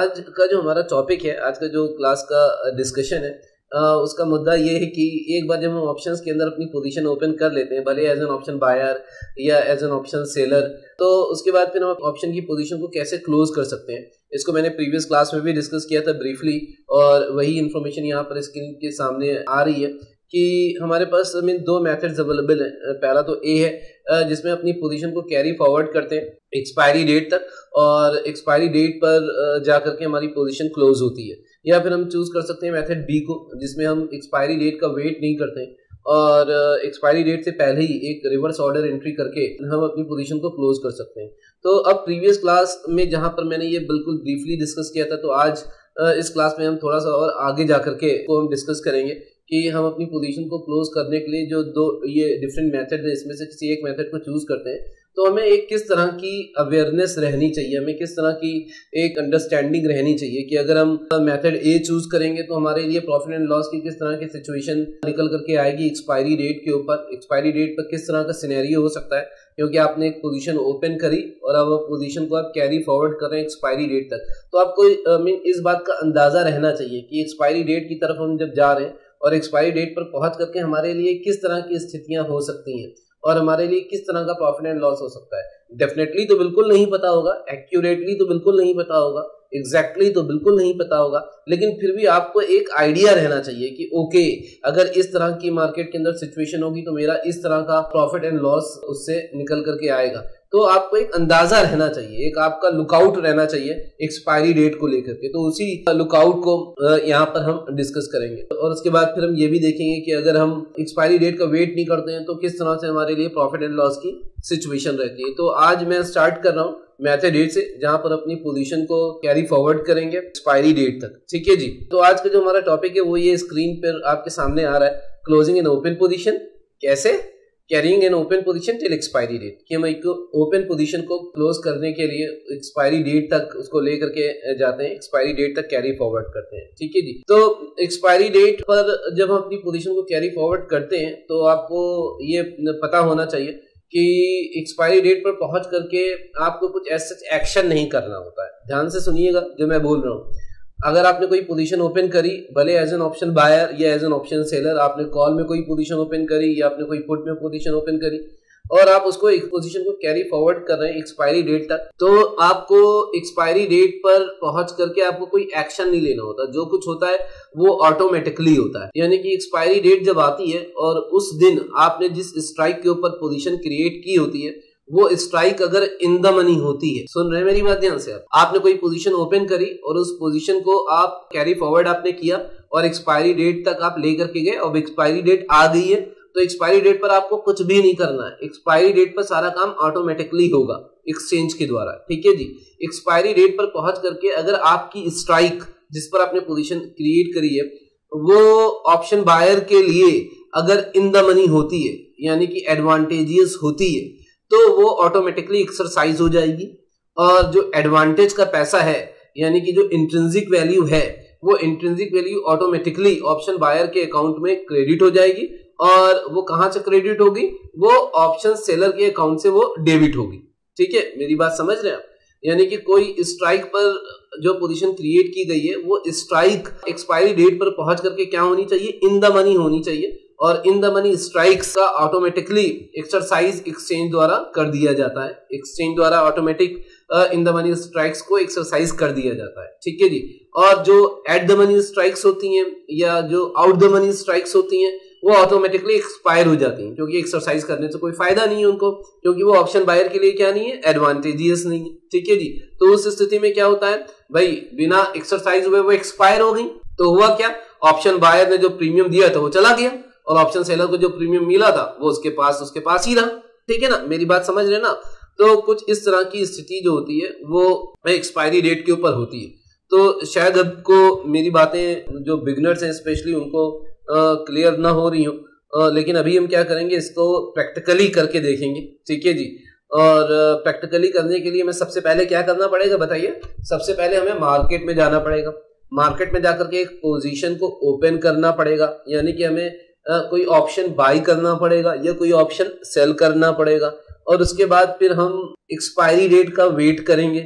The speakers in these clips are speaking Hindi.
आज का जो हमारा टॉपिक है, आज का जो क्लास का डिस्कशन है, उसका मुद्दा ये है कि एक बार जब हम ऑप्शंस के अंदर अपनी पोजीशन ओपन कर लेते हैं, भले एज एन ऑप्शन बायर या एज एन ऑप्शन सेलर, तो उसके बाद फिर हम ऑप्शन की पोजीशन को कैसे क्लोज कर सकते हैं, इसको मैंने प्रीवियस क्लास में भी डिस्कस किया था ब्रीफली, और वही इन्फॉर्मेशन यहाँ पर स्क्रीन के सामने आ रही है कि हमारे पास दो मेथड्स अवेलेबल हैं। पहला तो ए है जिसमें अपनी पोजीशन को कैरी फॉरवर्ड करते हैं एक्सपायरी डेट तक, और एक्सपायरी डेट पर जाकर के हमारी पोजीशन क्लोज होती है। या फिर हम चूज कर सकते हैं मेथड बी को, जिसमें हम एक्सपायरी डेट का वेट नहीं करते और एक्सपायरी डेट से पहले ही एक रिवर्स ऑर्डर एंट्री करके हम अपनी पोजीशन को क्लोज कर सकते हैं। तो अब प्रीवियस क्लास में जहां पर मैंने ये बिल्कुल ब्रीफली डिस्कस किया था, तो आज इस क्लास में हम थोड़ा सा और आगे जाकर के को हम डिस्कस करेंगे कि हम अपनी पोजीशन को क्लोज करने के लिए जो दो ये डिफरेंट मेथड है, इसमें से किसी एक मेथड को चूज करते हैं, तो हमें एक किस तरह की अवेयरनेस रहनी चाहिए, हमें किस तरह की एक अंडरस्टैंडिंग रहनी चाहिए कि अगर हम मेथड ए चूज करेंगे तो हमारे लिए प्रॉफिट एंड लॉस की किस तरह की सिचुएशन निकल करके आएगी एक्सपायरी डेट के ऊपर, एक्सपायरी डेट पर किस तरह का सिनेरियो हो सकता है, क्योंकि आपने एक पोजीशन ओपन करी और अब पोजीशन को आप कैरी फॉरवर्ड कर रहे हैं एक्सपायरी डेट तक। तो आपको इस बात का अंदाजा रहना चाहिए कि एक्सपायरी डेट की तरफ हम जब जा रहे हैं और एक्सपायरी डेट पर पहुंच करके हमारे लिए किस तरह की स्थितियां हो सकती हैं और हमारे लिए किस तरह का प्रॉफिट एंड लॉस हो सकता है। डेफिनेटली तो बिल्कुल नहीं पता होगा, एक्यूरेटली तो बिल्कुल नहीं पता होगा, एग्जैक्टली तो बिल्कुल नहीं पता होगा, लेकिन फिर भी आपको एक आइडिया रहना चाहिए कि ओके, अगर इस तरह की मार्केट के अंदर सिचुएशन होगी तो मेरा इस तरह का प्रॉफिट एंड लॉस उससे निकल करके आएगा। तो आपको एक अंदाजा रहना चाहिए, एक आपका लुकआउट रहना चाहिए एक्सपायरी डेट को लेकर के। तो उसी लुकआउट को यहाँ पर हम डिस्कस करेंगे, और उसके बाद फिर हम ये भी देखेंगे कि अगर हम एक्सपायरी डेट का वेट नहीं करते हैं तो किस तरह से हमारे लिए प्रॉफिट एंड लॉस की सिचुएशन रहती है। तो आज मैं स्टार्ट कर रहा हूँ मेथड डेट से, जहां पर अपनी पोजीशन को कैरी फॉरवर्ड करेंगे एक्सपायरी डेट तक। ठीक है जी। तो आज का जो हमारा टॉपिक है वो ये स्क्रीन पर आपके सामने आ रहा है, क्लोजिंग एन ओपन पोजीशन, कैसे carrying an open position till expiry date, कि हम एक ओपन पोजीशन को क्लोज करने के लिए एक्सपायरी डेट तक उसको लेकर के जाते हैं, एक्सपायरी डेट तक कैरी फॉरवर्ड करते हैं। ठीक है जी। तो एक्सपायरी डेट पर जब हम अपनी पोजीशन को कैरी फॉरवर्ड करते हैं तो आपको ये पता होना चाहिए कि एक्सपायरी डेट पर पहुंच करके आपको कुछ ऐसा एक्शन नहीं करना होता है। ध्यान से सुनिएगा जो मैं बोल रहा हूँ। अगर आपने कोई पोजीशन ओपन करी, भले एज एन ऑप्शन बायर या एज एन ऑप्शन सेलर, आपने कॉल में कोई पोजीशन ओपन करी या आपने कोई पुट में पोजीशन ओपन करी और आप उसको एक पोजीशन को कैरी फॉरवर्ड कर रहे हैं एक्सपायरी डेट तक, तो आपको एक्सपायरी डेट पर पहुंच करके आपको कोई एक्शन नहीं लेना होता। जो कुछ होता है वो ऑटोमेटिकली होता है। यानी कि एक्सपायरी डेट जब आती है और उस दिन आपने जिस स्ट्राइक के ऊपर पोजीशन क्रिएट की होती है, वो स्ट्राइक अगर इन द मनी होती है, सुन रहे हैं मेरी बात ध्यान से, आपने कोई पोजीशन ओपन करी और उस पोजीशन को आप कैरी फॉरवर्ड आपने किया और एक्सपायरी डेट तक आप लेकर के गए, और एक्सपायरी डेट आ गई है, तो एक्सपायरी डेट पर आपको कुछ भी नहीं करना है। एक्सपायरी डेट पर सारा काम ऑटोमेटिकली होगा एक्सचेंज के द्वारा। ठीक है जी। एक्सपायरी डेट पर पहुंच करके अगर आपकी स्ट्राइक जिस पर आपने पोजीशन क्रिएट करी है वो ऑप्शन बायर के लिए अगर इन द मनी होती है, यानी कि एडवांटेजियस होती है, तो वो ऑटोमेटिकली एक्सरसाइज हो जाएगी, और जो एडवांटेज का पैसा है यानी कि जो इंट्रिंसिक वैल्यू है, वो intrinsic value automatically option buyer के अकाउंट में क्रेडिट हो जाएगी, और वो कहां से क्रेडिट होगी, वो ऑप्शन सेलर के अकाउंट से वो डेबिट होगी। ठीक है, मेरी बात समझ रहे हैं आप। यानी कि कोई स्ट्राइक पर जो पोजीशन क्रिएट की गई है वो स्ट्राइक एक्सपायरी डेट पर पहुंच करके क्या होनी चाहिए, इन द मनी होनी चाहिए, और इन द मनी स्ट्राइक्स का ऑटोमेटिकली एक्सरसाइज एक्सचेंज द्वारा कर दिया जाता है। एक्सचेंज द्वारा automatic in the money strikes को एक्सरसाइज कर दिया जाता है। ठीक है जी। और जो एट द मनी स्ट्राइक्स होती हैं या जो आउट द मनी स्ट्राइक्स होती हैं वो ऑटोमेटिकली एक्सपायर हो जाती हैं, क्योंकि एक्सरसाइज करने से कोई फायदा नहीं है उनको, क्योंकि वो ऑप्शन बायर के लिए क्या नहीं है, एडवांटेजियस नहीं है। ठीक है जी। तो उस स्थिति में क्या होता है भाई, बिना एक्सरसाइज हुए वो एक्सपायर हो गई, तो हुआ क्या, ऑप्शन बायर ने जो प्रीमियम दिया था वो चला गया, और ऑप्शन सेलर को जो प्रीमियम मिला था वो उसके पास ही रहा। ठीक है ना, मेरी बात समझ रहे ना। तो कुछ इस तरह की स्थिति जो होती है वो एक्सपायरी डेट के ऊपर होती है। तो शायद आपको मेरी बातें जो बिगिनर्स हैं स्पेशली उनको क्लियर ना हो रही हो, लेकिन अभी हम क्या करेंगे, इसको प्रैक्टिकली करके देखेंगे। ठीक है जी। और प्रैक्टिकली करने के लिए हमें सबसे पहले क्या करना पड़ेगा बताइए। सबसे पहले हमें मार्केट में जाना पड़ेगा। मार्केट में जाकर के एक पोजीशन को ओपन करना पड़ेगा, यानी कि हमें कोई ऑप्शन बाई करना पड़ेगा या कोई ऑप्शन सेल करना पड़ेगा, और उसके बाद फिर हम एक्सपायरी डेट का वेट करेंगे।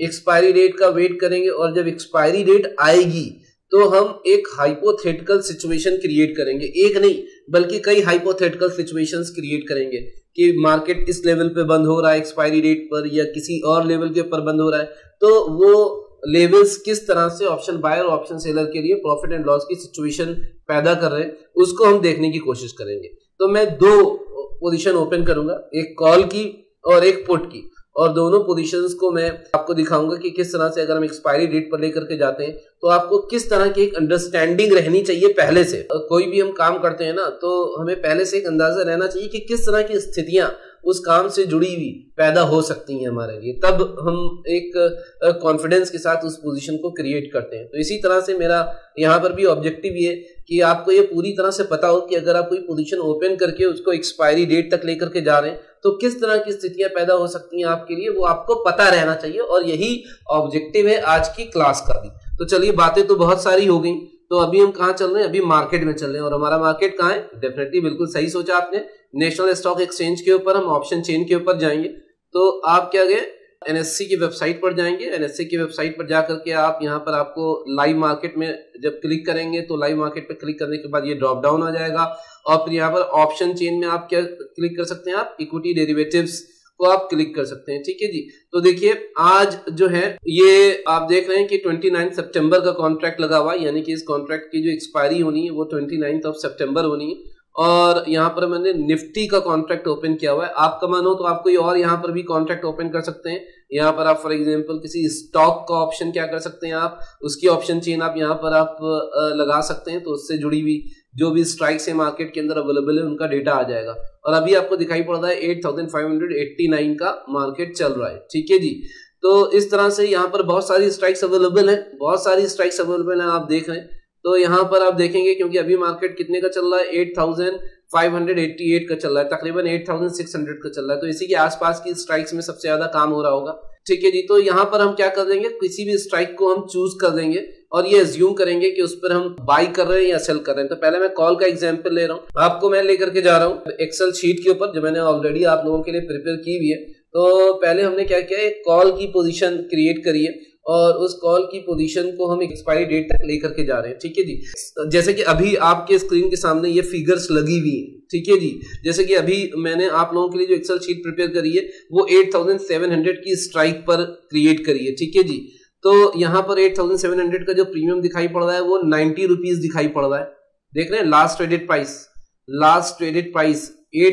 एक्सपायरी डेट का वेट करेंगे और जब एक्सपायरी डेट आएगी तो हम एक हाइपोथेटिकल सिचुएशन क्रिएट करेंगे, एक नहीं बल्कि कई हाइपोथेटिकल सिचुएशंस क्रिएट करेंगे कि मार्केट इस लेवल पे बंद हो रहा है एक्सपायरी डेट पर या किसी और लेवल के ऊपर बंद हो रहा है, तो वो लेवल्स किस तरह से ऑप्शन बायर और ऑप्शन सेलर के लिए प्रॉफिट एंड लॉस की सिचुएशन पैदा कर रहे हैं उसको हम देखने की कोशिश करेंगे। तो मैं दो पोजीशन ओपन करूंगा, एक कॉल की और एक पुट की, और दोनों पोजीशंस को मैं आपको दिखाऊंगा कि किस तरह से अगर हम एक्सपायरी डेट पर लेकर के जाते हैं तो आपको किस तरह की एक अंडरस्टैंडिंग रहनी चाहिए पहले से। कोई भी हम काम करते हैं ना तो हमें पहले से एक अंदाजा रहना चाहिए कि किस तरह की स्थितियां उस काम से जुड़ी हुई पैदा हो सकती हैं हमारे लिए, तब हम एक कॉन्फिडेंस के साथ उस पोजीशन को क्रिएट करते हैं। तो इसी तरह से मेरा यहाँ पर भी ऑब्जेक्टिव ये कि आपको ये पूरी तरह से पता हो कि अगर आप कोई पोजीशन ओपन करके उसको एक्सपायरी डेट तक लेकर के जा रहे हैं तो किस तरह की स्थितियां पैदा हो सकती हैं आपके लिए, वो आपको पता रहना चाहिए, और यही ऑब्जेक्टिव है आज की क्लास का भी। तो चलिए, बातें तो बहुत सारी हो गई, तो अभी हम कहाँ चल रहे हैं? अभी मार्केट में चल रहे हैं। और हमारा मार्केट कहाँ है? डेफिनेटली बिल्कुल सही सोचा आपने, नेशनल स्टॉक एक्सचेंज के ऊपर हम ऑप्शन चेन के ऊपर जाएंगे। तो आप क्या गए, एनएससी की वेबसाइट पर जाएंगे। एनएससी की वेबसाइट पर जाकर के आप यहाँ पर आपको लाइव मार्केट में जब क्लिक करेंगे तो लाइव मार्केट पर क्लिक करने के बाद ये ड्रॉप डाउन आ जाएगा, और फिर यहाँ पर ऑप्शन चेन में आप क्या क्लिक कर सकते हैं, आप इक्विटी डेरिवेटिव्स को आप क्लिक कर सकते हैं। ठीक है जी। तो देखिए, आज जो है ये आप देख रहे हैं कि 29 सितंबर का कॉन्ट्रैक्ट लगा हुआ है, यानी कि इस कॉन्ट्रैक्ट की जो एक्सपायरी होनी है वो 29 सितंबर होनी है। और यहाँ पर मैंने निफ्टी का कॉन्ट्रैक्ट ओपन किया हुआ है। आपका मन हो तो आप कोई और यहाँ पर भी कॉन्ट्रैक्ट ओपन कर सकते हैं। यहाँ पर आप फॉर एग्जांपल किसी स्टॉक का ऑप्शन क्या कर सकते हैं, आप उसकी ऑप्शन चेन आप यहाँ पर आप लगा सकते हैं, तो उससे जुड़ी हुई जो भी स्ट्राइक्स है मार्केट के अंदर अवेलेबल है उनका डेटा आ जाएगा। और अभी आपको दिखाई पड़ रहा है 8589 का मार्केट चल रहा है। ठीक है जी। तो इस तरह से यहाँ पर बहुत सारी स्ट्राइक्स अवेलेबल है, बहुत सारी स्ट्राइक्स अवेलेबल है, आप देख रहे हैं। तो यहाँ पर आप देखेंगे क्योंकि अभी मार्केट कितने का चल रहा है, 8588 का चल रहा है, तकरीबन 8600 का चल रहा है। तो इसी के आसपास की स्ट्राइक्स में सबसे ज्यादा काम हो रहा होगा। ठीक है जी। तो यहाँ पर हम क्या कर देंगे, किसी भी स्ट्राइक को हम चूज कर देंगे और ये अज्यूम करेंगे कि उस पर हम बाई कर रहे हैं या सेल कर रहे हैं। तो पहले मैं कॉल का एग्जांपल ले रहा हूँ, आपको मैं लेकर के जा रहा हूँ एक्सेल शीट के ऊपर जो मैंने ऑलरेडी आप लोगों के लिए प्रिपेयर की हुई है। तो पहले हमने क्या किया, एक कॉल की पोजीशन क्रिएट करी है और उस कॉल की पोजीशन को हम एक्सपायरी डेट तक लेकर के जा रहे हैं। ठीक है जी। जैसे कि अभी आपके स्क्रीन के सामने ये फिगर्स लगी हुई हैं। ठीक है जी। जैसे कि अभी मैंने आप लोगों के लिए जो एक्सेल शीट प्रिपेयर करी है वो 8700 की स्ट्राइक पर क्रिएट करी है। ठीक है जी। तो यहाँ पर 8700 का जो प्रीमियम दिखाई पड़ रहा है वो 90 रुपीज दिखाई पड़ रहा है। देख रहे हैं, लास्ट ट्रेडेड प्राइस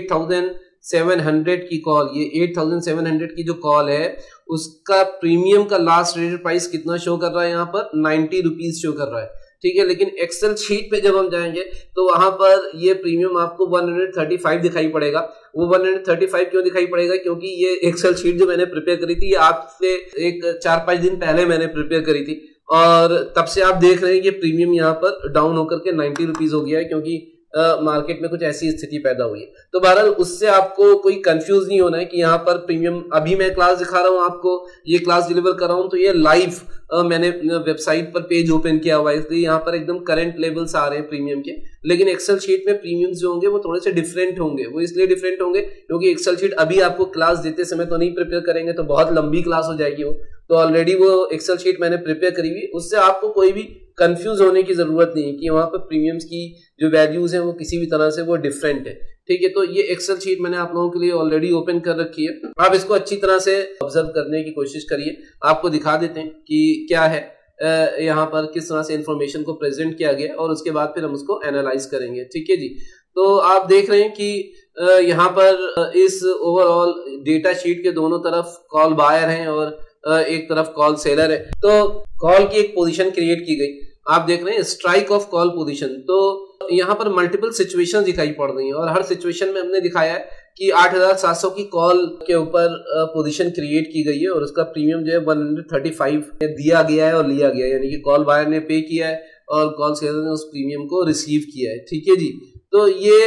8700 की कॉल, ये 8700 की जो कॉल है उसका प्रीमियम का लास्ट ट्रेडेड प्राइस कितना शो कर रहा है, यहाँ पर 90 रुपीज शो कर रहा है। ठीक है। लेकिन एक्सेल शीट पे जब हम जाएंगे तो वहां पर ये प्रीमियम आपको 135 दिखाई पड़ेगा। वो 135 क्यों दिखाई पड़ेगा, क्योंकि ये एक्सेल शीट जो मैंने प्रिपेयर करी थी ये आपसे एक 4-5 दिन पहले मैंने प्रिपेयर करी थी, और तब से आप देख रहे हैं कि प्रीमियम यहाँ पर डाउन होकर के 90 रुपीज हो गया है, क्योंकि मार्केट में कुछ ऐसी स्थिति पैदा हुई है। तो बहरहाल उससे आपको कोई कंफ्यूज नहीं होना है कि यहाँ पर प्रीमियम, अभी मैं क्लास दिखा रहा हूँ आपको, ये क्लास डिलीवर कर रहा हूँ तो ये लाइव मैंने वेबसाइट पर पेज ओपन किया हुआ है, इसलिए यहाँ पर एकदम करंट लेवल्स आ रहे हैं प्रीमियम के। लेकिन एक्सेल शीट में प्रीमियम्स जो होंगे वो थोड़े से डिफरेंट होंगे। वो इसलिए डिफरेंट होंगे क्योंकि एक्सेल शीट अभी आपको क्लास देते समय तो नहीं प्रिपेयर करेंगे, तो बहुत लंबी क्लास हो जाएगी वो। तो ऑलरेडी वो एक्सेल शीट मैंने प्रिपेयर करी हुई, उससे आपको कोई भी कंफ्यूज होने की जरूरत नहीं है कि वहां पर प्रीमियम्स की जो वैल्यूज हैं वो किसी भी तरह से वो डिफरेंट है। ठीक है। तो ये एक्सेल शीट मैंने आप लोगों के लिए ऑलरेडी ओपन कर रखी है, आप इसको अच्छी तरह से ऑब्जर्व करने की कोशिश करिए। आपको दिखा देते हैं कि क्या है यहाँ पर, किस तरह से इंफॉर्मेशन को प्रेजेंट किया गया, और उसके बाद फिर हम उसको एनालाइज करेंगे। ठीक है जी। तो आप देख रहे हैं कि यहाँ पर इस ओवरऑल डेटा शीट के दोनों तरफ कॉल बायर हैं और एक तरफ कॉल सेलर है। तो कॉल की एक पोजीशन क्रिएट की गई, आप देख रहे हैं स्ट्राइक ऑफ कॉल पोजीशन। तो यहाँ पर मल्टीपल सिचुएशंस दिखाई पड़ रही हैं और हर सिचुएशन में हमने दिखाया है कि 8700 की कॉल के ऊपर पोजीशन क्रिएट की गई है और उसका प्रीमियम जो है 135 दिया गया है और लिया गया है, यानी कि कॉल बायर ने पे किया है और कॉल सेलर ने उस प्रीमियम को रिसीव किया है। ठीक है जी। तो ये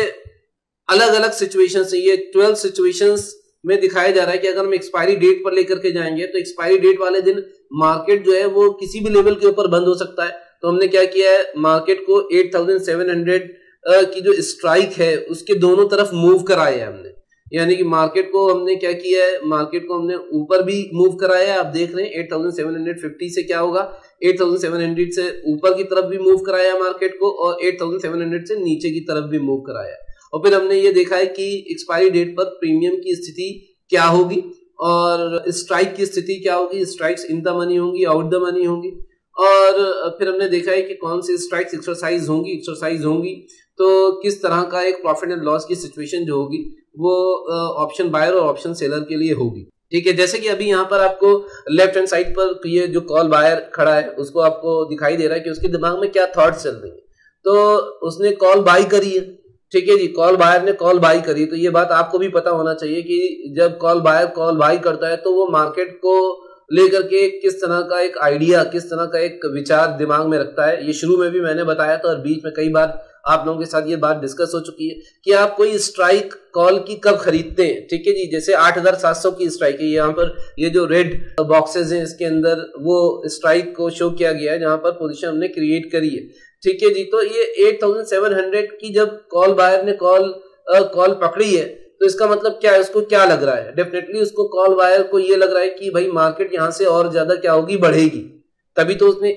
अलग अलग सिचुएशन है, ये 12 सिचुएशंस में दिखाया जा रहा है कि अगर हम एक्सपायरी डेट पर लेकर के जाएंगे तो एक्सपायरी डेट वाले दिन मार्केट जो है वो किसी भी लेवल के ऊपर बंद हो सकता है। तो हमने क्या किया है, मार्केट को 8700 की जो स्ट्राइक है उसके दोनों तरफ मूव कराया है हमने, यानी कि मार्केट को हमने क्या किया है, मार्केट को हमने ऊपर भी मूव कराया है। आप देख रहे हैं 8750 से क्या होगा, 8700 से ऊपर की तरफ भी मूव कराया मार्केट को और 8700 से नीचे की तरफ भी मूव कराया। और फिर हमने ये देखा है कि एक्सपायरी डेट पर प्रीमियम की स्थिति क्या होगी और स्ट्राइक की स्थिति क्या होगी। स्ट्राइक्स इन द मनी होंगी, आउट द मनी होंगी। और फिर हमने देखा है कि कौन सी स्ट्राइक्स एक्सरसाइज होंगी तो किस तरह का एक प्रॉफिट एंड लॉस की सिचुएशन जो होगी वो ऑप्शन बायर और ऑप्शन सेलर के लिए होगी। ठीक है, जैसे कि अभी यहाँ पर आपको लेफ्ट हैंड साइड पर ये जो कॉल बायर खड़ा है उसको आपको दिखाई दे रहा है कि उसके दिमाग में क्या थॉट्स चल रही है। तो उसने कॉल बाई करी है, ठीक है जी, कॉल बायर ने कॉल बाई करी। तो ये बात आपको भी पता होना चाहिए कि जब कॉल बायर कॉल बाई करता है तो वो मार्केट को लेकर के किस तरह का एक आइडिया, किस तरह का एक विचार दिमाग में रखता है। ये शुरू में भी मैंने बताया था और बीच में कई बार आप लोगों के साथ ये बात डिस्कस हो चुकी है कि आप कोई स्ट्राइक कॉल की कब खरीदते हैं। ठीक है जी, जैसे 8700 की स्ट्राइक है, यहाँ पर ये जो रेड बॉक्सेस हैं इसके अंदर वो स्ट्राइक को शो किया गया है जहां पर पोजीशन हमने क्रिएट करी है। ठीक है जी, तो ये 8700 की जब कॉल बायर ने कॉल पकड़ी है तो इसका मतलब क्या है, उसको क्या लग रहा है। डेफिनेटली उसको कॉल बायर को ये लग रहा है कि भाई मार्केट यहाँ से और ज्यादा क्या होगी, बढ़ेगी। तभी तो उसने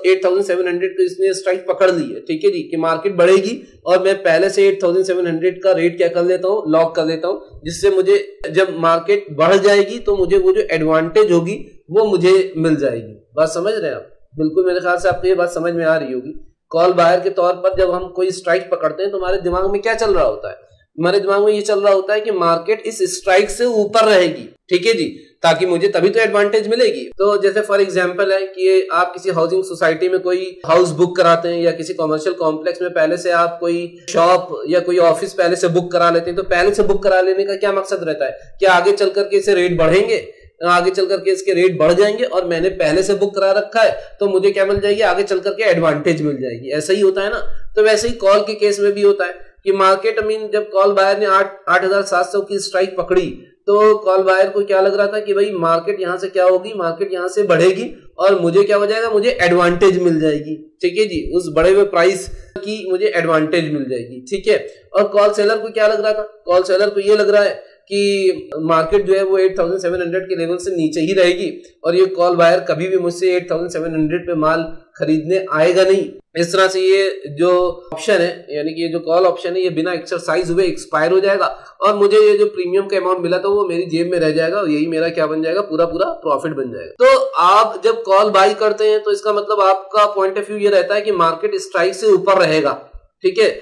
8700 को इसने स्ट्राइक पकड़ ली है। ठीक है जी, कि मार्केट बढ़ेगी और मैं पहले से 8700 का रेट क्या कर लेता हूँ, लॉक कर लेता हूँ, जिससे मुझे जब मार्केट बढ़ जाएगी तो मुझे वो जो एडवांटेज होगी वो मुझे मिल जाएगी। बात समझ रहे हैं आप? बिल्कुल, मेरे ख्याल से आपको ये बात समझ में आ रही होगी। कॉल बायर के तौर पर जब हम कोई स्ट्राइक पकड़ते हैं तो हमारे दिमाग में क्या चल रहा होता है, हमारे दिमाग में ये चल रहा होता है कि मार्केट इस स्ट्राइक से ऊपर रहेगी। ठीक है जी, ताकि मुझे तभी तो एडवांटेज मिलेगी। तो जैसे फॉर एग्जांपल है कि आप किसी हाउसिंग सोसाइटी में कोई हाउस बुक कराते हैं या किसी कमर्शियल कॉम्प्लेक्स में पहले से आप कोई शॉप या कोई ऑफिस पहले से बुक करा लेते हैं। तो पहले से बुक करा लेने का क्या मकसद रहता है, क्या आगे चल करके इसे रेट बढ़ेंगे, आगे चल करके इसके रेट बढ़ जाएंगे और मैंने पहले से बुक करा रखा है तो मुझे क्या मिल जाएगी, आगे चल करके एडवांटेज मिल जाएगी। ऐसा ही होता है ना। तो वैसे ही कॉल के केस में भी होता है कि मार्केट जब कॉल बायर ने 8700 की स्ट्राइक पकड़ी तो कॉल बायर को क्या लग रहा था कि भाई मार्केट यहां से क्या होगी, मार्केट यहां से बढ़ेगी और मुझे क्या हो जाएगा, मुझे एडवांटेज मिल जाएगी। ठीक है जी, उस बढ़े हुए प्राइस की मुझे एडवांटेज मिल जाएगी। ठीक है, और कॉल सेलर को क्या लग रहा था, कॉल सेलर को ये लग रहा है कि मार्केट जो है वो 8700 के लेवल से नीचे ही रहेगी और ये कॉल बायर कभी भी मुझसे 8700 पे माल खरीदने आएगा नहीं। इस तरह से ये जो ऑप्शन है, यानी कि ये जो कॉल ऑप्शन है, ये बिना एक्सरसाइज हुए एक्सपायर हो जाएगा और मुझे ये जो प्रीमियम का अमाउंट मिला था वो मेरी जेब में रह जाएगा और यही मेरा क्या बन जाएगा, पूरा प्रॉफिट बन जाएगा। तो आप जब कॉल बाई करते हैं तो इसका मतलब आपका पॉइंट ऑफ व्यू ये रहता है कि मार्केट स्ट्राइक से ऊपर रहेगा। ठीक है,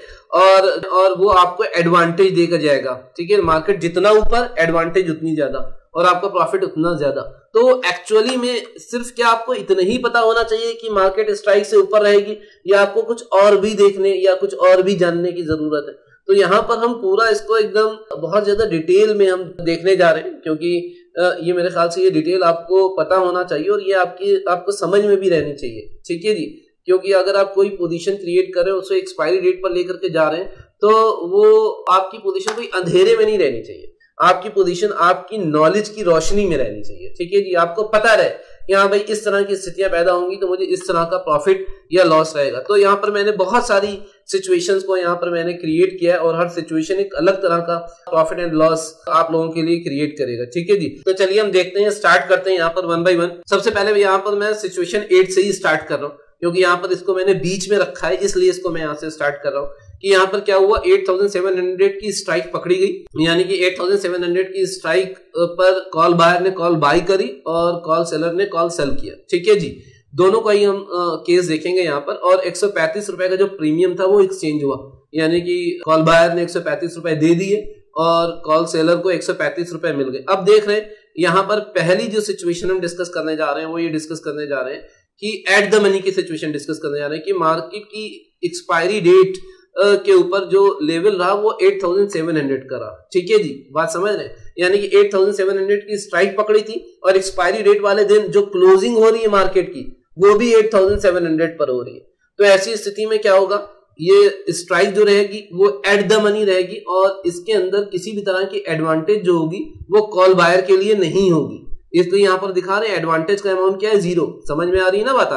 और वो आपको एडवांटेज देकर जाएगा। ठीक है, मार्केट जितना ऊपर एडवांटेज उतनी ज्यादा और आपका प्रॉफिट उतना ज्यादा। तो एक्चुअली में सिर्फ क्या आपको इतना ही पता होना चाहिए कि मार्केट स्ट्राइक से ऊपर रहेगी या आपको कुछ और भी देखने या कुछ और भी जानने की जरूरत है। तो यहाँ पर हम पूरा इसको एकदम बहुत ज्यादा डिटेल में हम देखने जा रहे हैं क्योंकि ये मेरे ख्याल से ये डिटेल आपको पता होना चाहिए और ये आपको समझ में भी रहनी चाहिए। ठीक है जी, क्योंकि अगर आप कोई पोजीशन क्रिएट कर रहे हो उसे एक्सपायरी डेट पर लेकर के जा रहे हैं तो वो आपकी पोजीशन कोई अंधेरे में नहीं रहनी चाहिए, आपकी पोजीशन आपकी नॉलेज की रोशनी में रहनी चाहिए। ठीक है जी, आपको पता रहे कि हाँ भाई इस तरह की स्थितियां पैदा होंगी तो मुझे इस तरह का प्रॉफिट या लॉस रहेगा। तो यहाँ पर मैंने बहुत सारी सिचुएशंस को यहाँ पर मैंने क्रिएट किया और हर सिचुएशन एक अलग तरह का प्रॉफिट एंड लॉस आप लोगों के लिए क्रिएट करेगा। ठीक है जी, तो चलिए हम देखते हैं, स्टार्ट करते हैं यहाँ पर वन बाय वन। सबसे पहले यहाँ पर मैं सिचुएशन 8 से ही स्टार्ट कर रहा हूँ क्योंकि यहाँ पर इसको मैंने बीच में रखा है, इसलिए इसको मैं यहाँ से स्टार्ट कर रहा हूँ कि यहाँ पर क्या हुआ, 8700 की स्ट्राइक पकड़ी गई, यानी कि 8700 की स्ट्राइक पर कॉल बायर ने कॉल बाई करी और कॉल सेलर ने कॉल सेल किया। ठीक है जी, दोनों का ही हम केस देखेंगे यहाँ पर। और 135 रुपए का जो प्रीमियम था वो एक्सचेंज हुआ, यानी कि कॉल बायर ने 135 रुपए दे दिए और कॉल सेलर को 135 रुपए मिल गए। अब देख रहे हैं यहाँ पर पहली जो सिचुएशन हम डिस्कस करने जा रहे हैं वो ये डिस्कस करने जा रहे हैं कि एट द मनी की सिचुएशन डिस्कस करने जा रहे हैं कि मार्केट की एक्सपायरी डेट के ऊपर जो लेवल रहा वो 8700 का रहा। ठीक है जी, बात समझ रहे हैं, यानी कि 8700 की स्ट्राइक पकड़ी थी और एक्सपायरी डेट वाले दिन जो क्लोजिंग हो रही है मार्केट की वो भी 8700 पर हो रही है। तो ऐसी स्थिति में क्या होगा, ये स्ट्राइक जो रहेगी वो एट द मनी रहेगी और इसके अंदर किसी भी तरह की एडवांटेज जो होगी वो कॉल बायर के लिए नहीं होगी। इसलिए यहाँ पर दिखा रहे हैं एडवांटेज का अमाउंट क्या है, 0। समझ में आ रही है ना बात आपके।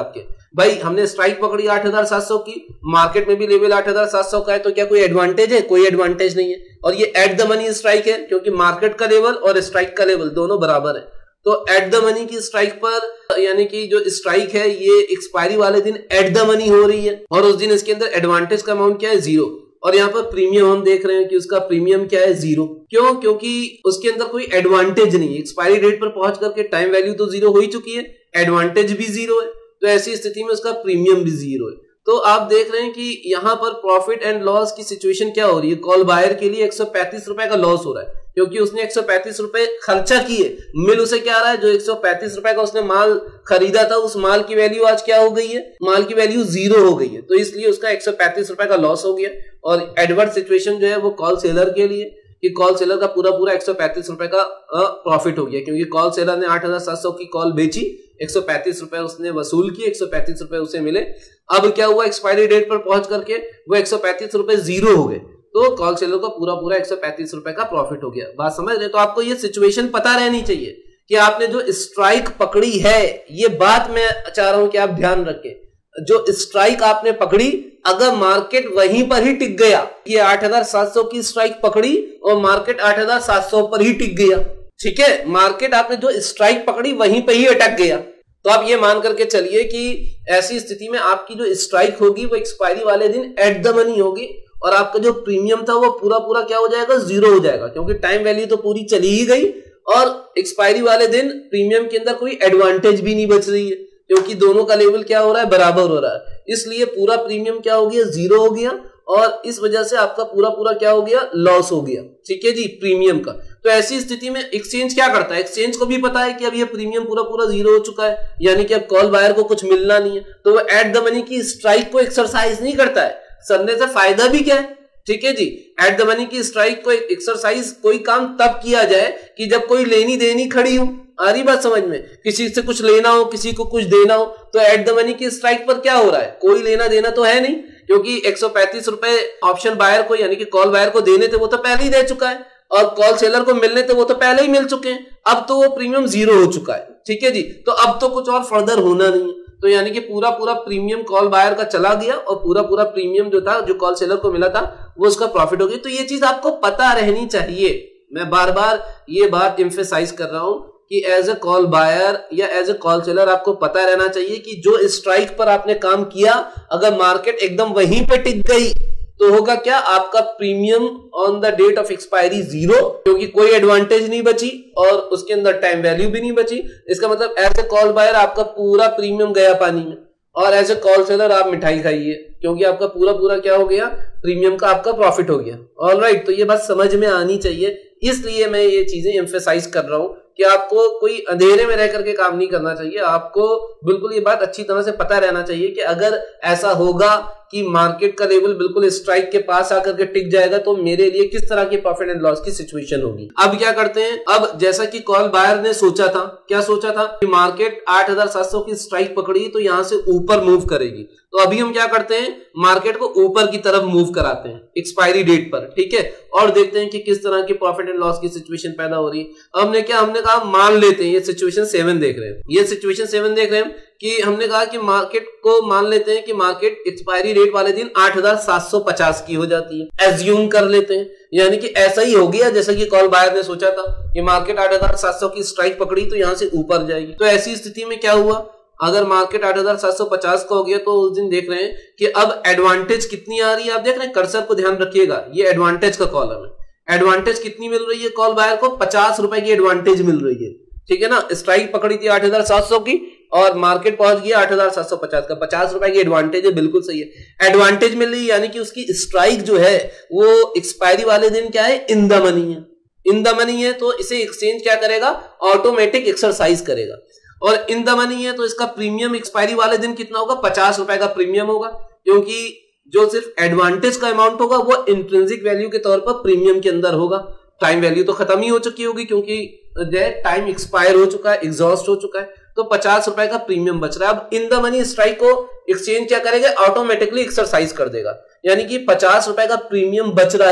भाई हमने स्ट्राइक पकड़ी 8,700 की, मार्केट में भी लेवल 8,700 का है, तो क्या कोई एडवांटेज है? कोई एडवांटेज नहीं है। और ये एट द मनी स्ट्राइक है, क्योंकि मार्केट का लेवल और स्ट्राइक का लेवल दोनों बराबर है। तो एट द मनी की स्ट्राइक पर, यानी कि जो स्ट्राइक है ये एक्सपायरी वाले दिन एट द मनी हो रही है, और उस दिन इसके अंदर एडवांटेज का अमाउंट क्या है? 0। और यहाँ पर प्रीमियम हम देख रहे हैं कि उसका प्रीमियम क्या है? 0। क्यों? क्योंकि उसके अंदर कोई एडवांटेज नहीं है। एक्सपायरी डेट पर पहुंच करके टाइम वैल्यू तो 0 हो ही चुकी है, एडवांटेज भी 0 है, तो ऐसी स्थिति में उसका प्रीमियम भी 0 है। तो आप देख रहे हैं कि यहाँ पर प्रॉफिट एंड लॉस की सिचुएशन क्या हो रही है? कॉल बायर के लिए 135 रुपए का लॉस हो रहा है, क्योंकि उसने 135 रुपए खर्चा किए। मिल उसे क्या आ रहा है? जो 135 रुपए का उसने माल खरीदा था, उस माल की वैल्यू आज क्या हो गई है? माल की वैल्यू 0 हो गई है, तो इसलिए उसका 135 रुपए का लॉस हो गया। और एडवर्स सिचुएशन जो है वो कॉल सेलर के लिए, कि कॉल सेलर का पूरा 135 रुपए का प्रॉफिट हो गया, क्योंकि कॉल सेलर ने 8,700 की कॉल बेची, 135 रुपए उसने वसूल किए, 135 रुपए उसे मिले। अब क्या हुआ? एक्सपायरी डेट पर पहुंच करके वो 135 रुपए 0 हो गए, तो कॉल सेलर को पूरा 135 रुपए का प्रॉफिट हो गया। बात समझ रहे? तो आपको ये सिचुएशन पता रहनी चाहिए कि आपने जो स्ट्राइक पकड़ी है, ये बात मैं चाह रहा हूं कि आप ध्यान रखें। जो स्ट्राइक आपने पकड़ी, अगर मार्केट वहीं पर ही टिक गया, ये 8,700 की स्ट्राइक पकड़ी और मार्केट 8,700 पर ही टिक गया, ठीक है, मार्केट आपने जो स्ट्राइक पकड़ी वहीं पर ही अटक गया, तो आप ये मान करके चलिए कि ऐसी स्थिति में आपकी जो स्ट्राइक होगी वो एक्सपायरी वाले दिन एट द मनी होगी, और आपका जो प्रीमियम था वो पूरा क्या हो जाएगा? 0 हो जाएगा, क्योंकि टाइम वैल्यू तो पूरी चली ही गई, और एक्सपायरी वाले दिन प्रीमियम के अंदर कोई एडवांटेज भी नहीं बच रही है, क्योंकि दोनों का लेवल क्या हो रहा है? बराबर हो रहा है। इसलिए पूरा प्रीमियम क्या हो गया? 0 हो गया, और इस वजह से आपका पूरा क्या हो गया? लॉस हो गया, ठीक है जी, प्रीमियम का। तो ऐसी स्थिति में एक्सचेंज क्या करता है? एक्सचेंज को भी पता है कि अब ये प्रीमियम पूरा 0 हो चुका है, यानी कि अब कॉल बायर को कुछ मिलना नहीं है, तो वो एट द मनी की स्ट्राइक को एक्सरसाइज नहीं करता है। करने से फायदा भी क्या है? ठीक है जी, एट द मनी की स्ट्राइक को एक्सरसाइज कोई काम तब किया जाए कि जब कोई लेनी देनी खड़ी हो। आ रही बात समझ में? किसी से कुछ लेना हो, किसी को कुछ देना हो, तो एट द मनी की स्ट्राइक पर क्या हो रहा है? कोई लेना देना तो है नहीं, क्योंकि 135 रुपए ऑप्शन बायर को, यानी कि कॉल बायर को देने थे वो तो पहले ही दे चुका है, और कॉल सेलर को मिलने थे वो तो पहले ही मिल चुके हैं। अब तो वो प्रीमियम 0 हो चुका है, ठीक है जी, तो अब तो कुछ और फर्दर होना नहीं है। तो यानी कि पूरा प्रीमियम कॉल बायर का चला गया, और पूरा प्रीमियम जो था, जो कॉल सेलर को मिला था, वो उसका प्रॉफिट हो गया। तो ये चीज आपको पता रहनी चाहिए। मैं बार बार ये बात एम्फेसाइज कर रहा हूं कि एज ए कॉल बायर या एज ए कॉल सेलर आपको पता रहना चाहिए कि जो स्ट्राइक पर आपने काम किया, अगर मार्केट एकदम वहीं पे टिक गई तो होगा क्या? आपका premium on the date of expiry 0, क्योंकि कोई एडवांटेज नहीं बची और उसके अंदर टाइम वैल्यू भी नहीं बची। इसका मतलब एज ए कॉल बायर आपका पूरा प्रीमियम गया पानी में, और एज ए कॉल सेलर आप मिठाई खाइए, क्योंकि आपका पूरा क्या हो गया? प्रीमियम का आपका प्रॉफिट हो गया। ऑलराइट, तो ये बात समझ में आनी चाहिए, इसलिए मैं ये चीजें एम्फेसाइज कर रहा हूं कि आपको कोई अंधेरे में रह करके काम नहीं करना चाहिए। आपको बिल्कुल ये बात अच्छी तरह से पता रहना चाहिए कि अगर ऐसा होगा कि मार्केट का लेवल बिल्कुल स्ट्राइक के पास आकर के टिक जाएगा, तो मेरे लिए किस तरह की प्रॉफिट एंड लॉस की सिचुएशन होगी। अब क्या करते हैं? अब जैसा कि कॉल बायर ने सोचा था, क्या सोचा था कि मार्केट 8,700 की स्ट्राइक पकड़ी तो यहां से ऊपर मूव करेगी, तो अभी हम क्या करते हैं? मार्केट को ऊपर की तरफ मूव कराते हैं एक्सपायरी डेट पर, ठीक है, और देखते हैं कि किस तरह की प्रॉफिट एंड लॉस की सिचुएशन पैदा हो रही है। हमने कहा मान लेते हैं, ये सिचुएशन 7 देख रहे हैं, ये सिचुएशन 7 देख रहे हैं कि हमने कहा कि मार्केट को मान लेते हैं कि मार्केट एक्सपायरी डेट वाले दिन 8,750 की हो जाती है, एज्यूम कर लेते हैं, यानी कि ऐसा ही हो गया जैसा कि कॉल बायर ने सोचा था कि मार्केट 8,700 की स्ट्राइक पकड़ी तो यहां से ऊपर जाएगी। तो ऐसी स्थिति में क्या हुआ? अगर मार्केट 8,750 का हो गया तो उस दिन देख रहे हैं कि अब एडवांटेज कितनी आ रही है। आप देख रहे हैं, कर्सर को ध्यान रखिएगा, ये एडवांटेज का कॉलम है। एडवांटेज कितनी मिल रही है कॉल बायर को? 50 रुपए की एडवांटेज मिल रही है, ठीक है ना। स्ट्राइक पकड़ी थी 8,700 की और मार्केट पहुंच गया 8,750 का, 50 रुपए की एडवांटेज है, बिल्कुल सही है। एडवांटेज मिल रही है, यानी कि उसकी स्ट्राइक जो है वो एक्सपायरी वाले दिन क्या है? इन द मनी है, इन द मनी है, तो इसे एक्सचेंज क्या करेगा? ऑटोमेटिक एक्सरसाइज करेगा। और इन द मनी है तो इसका प्रीमियम एक्सपायरी वाले दिन कितना होगा? 50 रुपए का प्रीमियम होगा, क्योंकि जो सिर्फ एडवांटेज का अमाउंट होगा वो इंट्रिंसिक वैल्यू के तौर पर प्रीमियम के अंदर होगा। टाइम वैल्यू तो खत्म ही हो चुकी होगी, क्योंकि टाइम एक्सपायर हो चुका है, एग्जॉस्ट हो चुका है, तो 50 रुपए का प्रीमियम बच रहा है। अब इन द मनी स्ट्राइक को एक्सचेंज क्या करेगा? ऑटोमेटिकली एक्सरसाइज कर देगा, यानी कि 50 रुपए का प्रीमियम बच रहा है,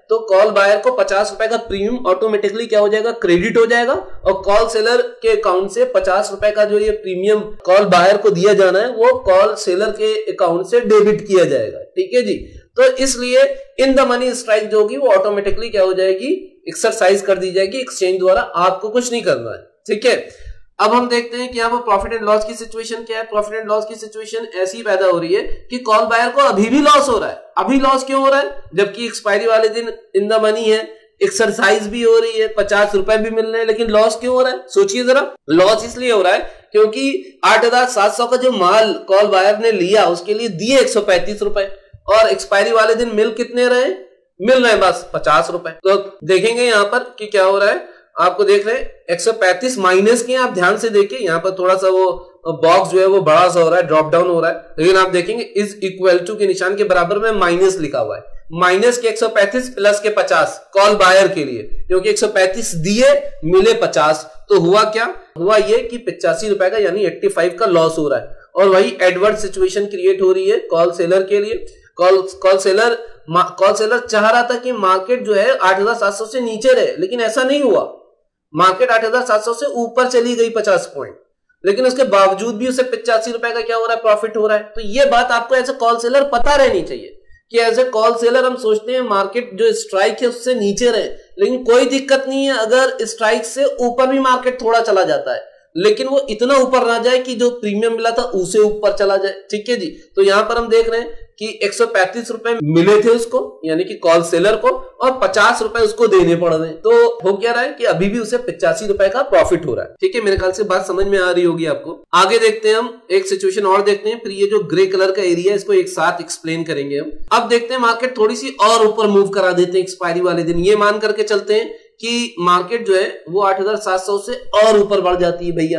तो कॉल बायर को 50 रुपए का प्रीमियम ऑटोमेटिकली क्या हो जाएगा, क्रेडिट हो जाएगा, और कॉल सेलर के अकाउंट से 50 रुपए का जो ये प्रीमियम कॉल बायर को दिया जाना है वो कॉल सेलर के अकाउंट से डेबिट किया जाएगा। ठीक है जी, तो इसलिए इन द मनी स्ट्राइक जो होगी वो ऑटोमेटिकली क्या हो जाएगी, एक्सरसाइज कर दी जाएगी एक्सचेंज द्वारा, आपको कुछ नहीं करना है। ठीक है, अब हम देखते हैं कि यहाँ पर प्रॉफिट एंड लॉस की सिचुएशन क्या है। प्रॉफिट एंड लॉस की सिचुएशन ऐसी पैदा हो रही है कि कॉल बायर को अभी भी लॉस हो रहा है। अभी लॉस क्यों हो रहा है, जबकि एक्सपायरी वाले दिन इन द मनी है, एक्सरसाइज भी हो रही है, 50 रुपए भी मिल रहे हैं, लेकिन लॉस क्यों हो रहा है, सोचिए जरा। लॉस इसलिए हो रहा है क्योंकि 8,700 का जो माल कॉल बायर ने लिया उसके लिए दिए 135 रुपए, और एक्सपायरी वाले दिन मिल कितने रहे, मिल रहे हैं बस 50 रुपए। तो देखेंगे यहाँ पर कि क्या हो रहा है, आपको देख रहे हैं 135 माइनस के, आप ध्यान से देखिए यहाँ पर थोड़ा सा वो बॉक्स जो है वो बड़ा सा हो रहा है, ड्रॉप डाउन हो रहा है, लेकिन आप देखेंगे इज इक्वल टू के निशान के बराबर में माइनस लिखा हुआ है। माइनस के 135 प्लस के 50 कॉल बायर के लिए, क्योंकि 135 दिए मिले 50, तो हुआ क्या, हुआ ये कि 85 रुपए का यानी 85 का लॉस हो रहा है। और वही एडवर्स सिचुएशन क्रिएट हो रही है कॉल सेलर के लिए। कॉल सेलर चाह रहा था कि मार्केट जो है 8,700 से नीचे रहे, लेकिन ऐसा नहीं हुआ, मार्केट 8,700 से ऊपर चली गई 50 पॉइंट, लेकिन उसके बावजूद भी उसे 85 रुपए का क्या हो रहा है, प्रॉफिट हो रहा है। तो ये बात आपको एज ए कॉल सेलर पता रहनी चाहिए कि एज ए कॉल सेलर हम सोचते हैं मार्केट जो स्ट्राइक है उससे नीचे रहे, लेकिन कोई दिक्कत नहीं है अगर स्ट्राइक से ऊपर भी मार्केट थोड़ा चला जाता है, लेकिन वो इतना ऊपर ना जाए कि जो प्रीमियम मिला था उसे ऊपर चला जाए। ठीक है जी, तो यहां पर हम देख रहे हैं कि 135 रुपए मिले थे उसको, यानी कि कॉल सेलर को, और 50 रुपए उसको देने पड़ रहे हैं। तो हो क्या रहा है कि अभी भी उसे 85 रुपए का प्रॉफिट हो रहा है। ठीक है, मेरे ख्याल से बात समझ में आ रही होगी आपको। आगे देखते हैं, हम एक सिचुएशन और देखते हैं, फिर ये जो ग्रे कलर का एरिया है इसको एक साथ एक्सप्लेन करेंगे हम। अब देखते हैं मार्केट थोड़ी सी और ऊपर मूव करा देते हैं एक्सपायरी वाले दिन। ये मान करके चलते हैं कि मार्केट जो है वो 8,700 से और ऊपर बढ़ जाती है भैया,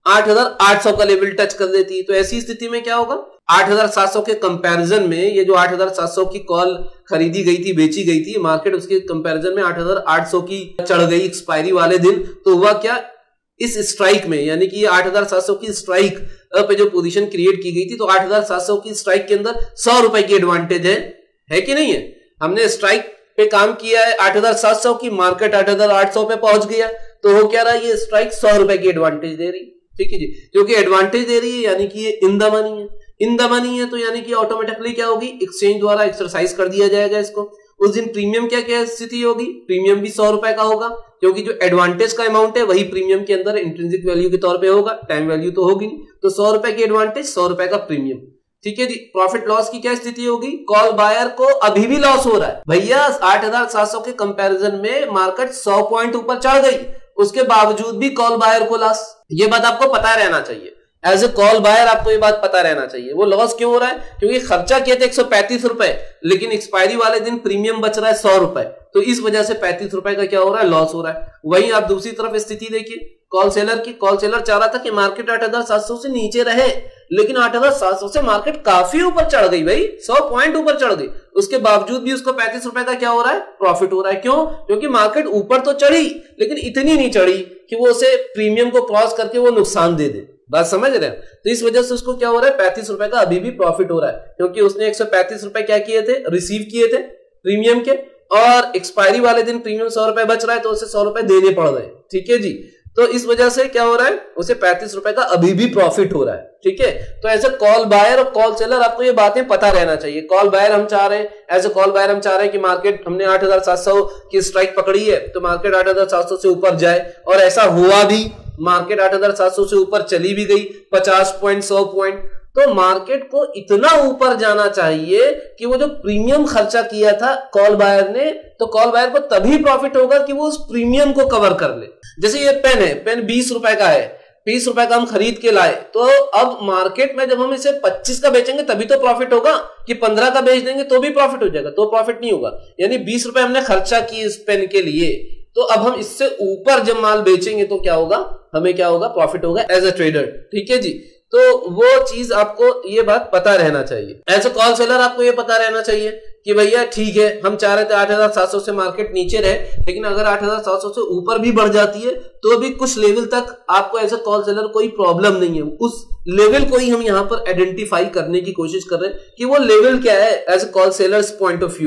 8,800 का लेवल टच कर देती है। तो ऐसी स्थिति में क्या होगा, 8,700 के कंपैरिजन में ये जो 8,700 की कॉल खरीदी गई थी, बेची गई थी, मार्केट उसके कंपैरिजन में 8,800 की चढ़ गई एक्सपायरी वाले दिन। तो हुआ क्या, इस स्ट्राइक में, यानी कि 8,700 की स्ट्राइक पे जो पोजीशन क्रिएट की गई थी, तो 8,700 की स्ट्राइक के अंदर 100 रुपए की एडवांटेज है कि नहीं है। हमने स्ट्राइक पे काम किया है 8,700 की, मार्केट 8,800 पे पहुंच गया, तो हो क्या रहा है, ये स्ट्राइक 100 रुपए की एडवांटेज दे रही। ठीक है जी, क्योंकि एडवांटेज दे रही है यानी कि ये इन द मनी है, इन द मनी है, तो यानी कि ऑटोमेटिकली क्या होगी, एक्सचेंज द्वारा एक्सरसाइज कर दिया जाएगा इसको। उस दिन प्रीमियम क्या स्थिति होगी, प्रीमियम भी 100 रुपए का होगा, क्योंकि जो एडवांटेज का अमाउंट है वही प्रीमियम के अंदर इंट्रिंसिक वैल्यू के तौर पे होगा, टाइम वैल्यू तो होगी नहीं। तो 100 रुपए की एडवांटेज, 100 रुपए का प्रीमियम। ठीक है जी, प्रॉफिट लॉस की क्या स्थिति होगी, कॉल बायर को अभी भी लॉस हो रहा है भैया। 8,700 के कंपैरिजन में मार्केट 100 पॉइंट ऊपर चढ़ गई, उसके बावजूद भी कॉल बायर को लॉस। ये बात आपको पता रहना चाहिए, एज ए कॉल बायर आपको ये बात पता रहना चाहिए। वो लॉस क्यों हो रहा है, क्योंकि खर्चा किए थे 135 रुपए, लेकिन एक्सपायरी वाले दिन प्रीमियम बच रहा है 100 रुपए, तो इस वजह से 35 रुपए का क्या हो रहा है, लॉस हो रहा है। वहीं आप दूसरी तरफ स्थिति देखिए कॉल सेलर की। कॉल सेलर चाह रहा था कि मार्केट 8,700 से नीचे रहे, लेकिन 8,700 से मार्केट काफी ऊपर चढ़ गई भाई, 100 पॉइंट ऊपर चढ़ गई, उसके बावजूद भी उसको 35 रुपए का क्या हो रहा है, प्रॉफिट हो रहा है। क्यों, क्योंकि मार्केट ऊपर तो चढ़ी, लेकिन इतनी नहीं चढ़ी कि वो उसे प्रीमियम को क्रॉस करके वो नुकसान दे दे। बात समझ रहे हैं, तो इस वजह से उसको क्या हो रहा है, 35 रुपए का अभी भी प्रॉफिट हो रहा है, क्योंकि उसने 135 रुपए क्या किए थे, रिसीव किए थे प्रीमियम के, और एक्सपायरी वाले दिन प्रीमियम 100 रुपए बच रहा है, तो उसे 100 रुपए देने पड़ रहे हैं। ठीक है जी, तो इस वजह से क्या हो रहा है, उसे 35 रुपए का अभी भी प्रॉफिट हो रहा है। ठीक है, तो एज ए कॉल बायर और कॉल सेलर आपको ये बातें पता रहना चाहिए। कॉल बायर हम चाह रहे हैं, एज ए कॉल बायर हम चाह रहे हैं कि मार्केट, हमने 8,700 की स्ट्राइक पकड़ी है तो मार्केट 8,700 से ऊपर जाए, और ऐसा हुआ भी, मार्केट 8,700 से ऊपर चली भी गई 50 पॉइंट 100 पॉइंट। तो मार्केट को इतना ऊपर जाना चाहिए कि वो जो प्रीमियम खर्चा किया था कॉल बायर ने, तो कॉल बायर को तभी प्रॉफिट होगा कि वो उस प्रीमियम को कवर कर ले। जैसे ये पेन है, पेन 20 रुपए का है, 20 रुपए का हम खरीद के लाए, तो अब मार्केट में जब हम इसे 25 का बेचेंगे तभी तो प्रॉफिट होगा, कि 15 का बेच देंगे तो भी प्रॉफिट हो जाएगा, तो प्रॉफिट नहीं होगा। यानी 20 रुपए हमने खर्चा की इस पेन के लिए, तो अब हम इससे ऊपर जब माल बेचेंगे तो क्या होगा, हमें क्या होगा, प्रॉफिट होगा एज ए ट्रेडर। ठीक है जी, तो वो चीज आपको ये बात पता रहना चाहिए। एज ए कॉल सेलर आपको ये पता रहना चाहिए कि भैया ठीक है, हम चाह रहे थे 8,700 से मार्केट नीचे रहे, लेकिन अगर 8,700 से ऊपर भी बढ़ जाती है तो भी कुछ लेवल तक आपको एज ए कॉल सेलर कोई प्रॉब्लम नहीं है। उस लेवल को ही हम यहाँ पर आइडेंटिफाई करने की कोशिश कर रहे हैं कि वो लेवल क्या है as a call sellers point of view.